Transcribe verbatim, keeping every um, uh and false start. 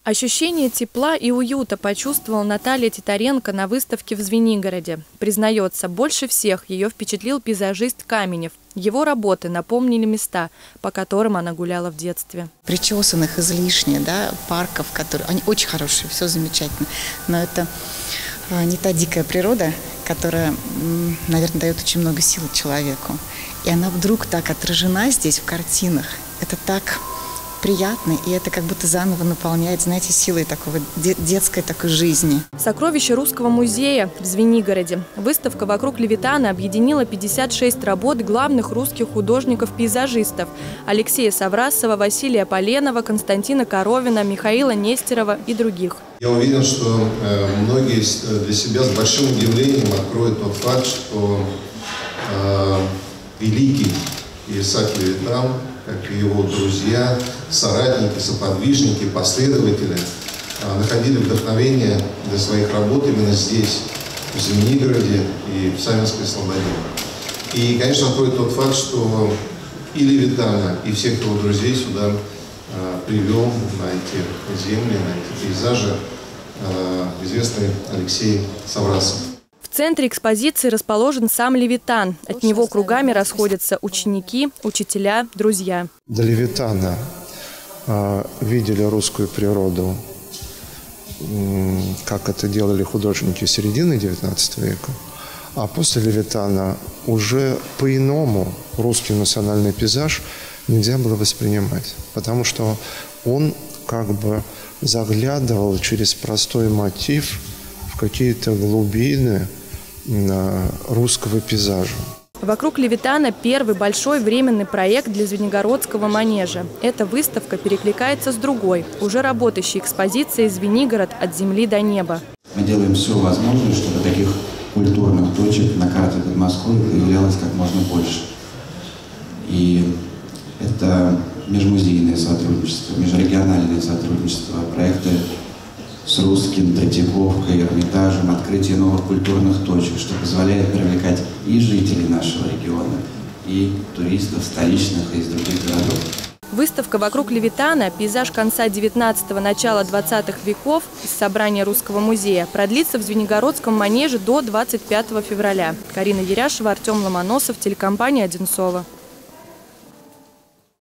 Ощущение тепла и уюта почувствовала Наталья Титаренко на выставке в Звенигороде. Признается, больше всех ее впечатлил пейзажист Каменев. Его работы напомнили места, по которым она гуляла в детстве. Причесанных излишне, да, парков, которые они очень хорошие, все замечательно. Но это не та дикая природа, которая, наверное, дает очень много сил человеку. И она вдруг так отражена здесь в картинах. Это так приятно, и это как будто заново наполняет, знаете, силой такого детской такой жизни. Сокровища Русского музея в Звенигороде. Выставка «Вокруг Левитана» объединила пятьдесят шесть работ главных русских художников-пейзажистов: Алексея Саврасова, Василия Поленова, Константина Коровина, Михаила Нестерова и других. Я уверен, что многие для себя с большим удивлением откроют тот факт, что э, великий Исаак Левитан, как и его друзья, соратники, соподвижники, последователи, находили вдохновение для своих работ именно здесь, в Звенигороде и в Савинской Слободе. И, конечно, откроет тот факт, что и Левитана, и всех его друзей сюда привел на эти земли, на эти пейзажи известный Алексей Саврасов. В центре экспозиции расположен сам Левитан. От него кругами расходятся ученики, учителя, друзья. До Левитана э, видели русскую природу, э, как это делали художники середины девятнадцатого века. А после Левитана уже по-иному русский национальный пейзаж нельзя было воспринимать. Потому что он как бы заглядывал через простой мотив в какие-то глубины русского пейзажа. «Вокруг Левитана» – первый большой временный проект для Звенигородского манежа. Эта выставка перекликается с другой, уже работающей экспозицией «Звенигород. От земли до неба». Мы делаем все возможное, чтобы таких культурных точек на карте Подмосковья появлялось как можно больше. И это межмузейное сотрудничество, межрегиональное сотрудничество, проекты с Русским, Третьяковкой, Эрмитажем, открытие новых культурных точек, что позволяет привлекать и жителей нашего региона, и туристов столичных и из других городов. Выставка «Вокруг Левитана. Пейзаж конца девятнадцатого – начала двадцатых веков» из собрания Русского музея продлится в Звенигородском манеже до двадцать пятого февраля. Карина Еряшева, Артем Ломоносов, телекомпания «Одинцово».